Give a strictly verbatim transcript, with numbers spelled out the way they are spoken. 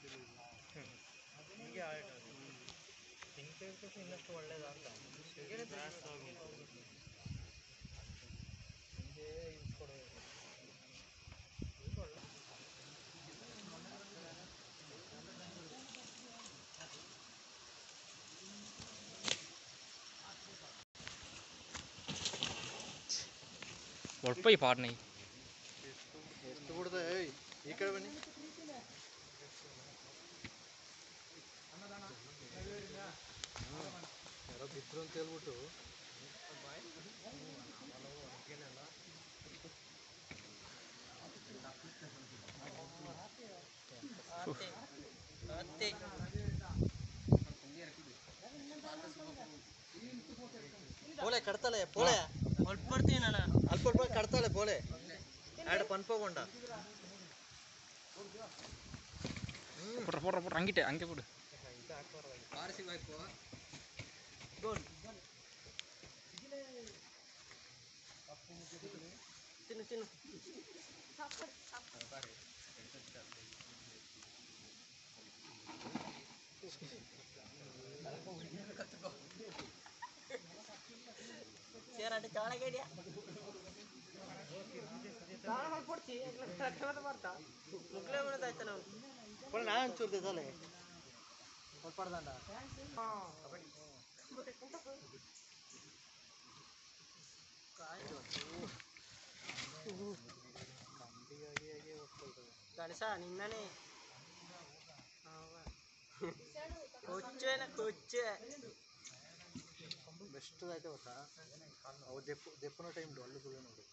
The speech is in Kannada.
ಹೀಗೆ ಆಯ್ತು ತಿಂಕ್ ಇನ್ನಷ್ಟು ಒಳ್ಳೇದಂತ ಹಿಂಗೆ ಯೂಸ್ ಕೊಡಬೇಕು. ಒಳ್ಪ ಈ ಪಾಡ್ನ ಎಷ್ಟು ಬಿಡ್ದೆ ಈ ಕಡೆ ಬನ್ನಿ. ಯಾರೋ ಬಿದ್ರು ಅಂತ ಹೇಳ್ಬಿಟ್ಟು ಪೋಳೆ ಕಡ್ತಾಳೆ ಪೋಳೆ ಅಲ್ಪ ಬರ್ತೀನಿ ನಾನು ಅಲ್ಪ ಅಲ್ಪ ಕಡ್ತಾಳೆ ಪೋಳೆ ಆಡ ಪನ್ಪೋಗೊಂಡ ಪುಟ್ರ ಪುಟ್ರ ಪುಟ್ರ ಹಂಗಿಟ್ಟೆ ಹಂಗೆ ಬಿಡು. ತಿನ್ನು ತಿನ್ನು ಸೇರಾಟಿ ಕಾಳಗಡಿಯ ಕಾಳ ಮಾಡ್ಕೊಡ್ತಿ ಬರ್ತಾ ಮುಗ್ಲೇ ಬರೋದಾಯ್ತ ನಾವು ಪೋಳೆ ನಾ ಒಂಚೂರ್ದೆ ತಲೆ ಹೊಲ್ಪಡ್ದಂಡ ಗಣಸ ನಿನ್ನನೇ ಕೊಚ್ಚೇನ ಕೊಚ್ಚೆ ಬೆಸ್ಟ್ ಆಯ್ತು ಗೊತ್ತಾ ಅವು ದೆಪ್ಪು ದೆಪ್ಪನ ಟೈಮ್ ಅಲ್ಲೂ ಸುಳ್ಳು ನೋಡು.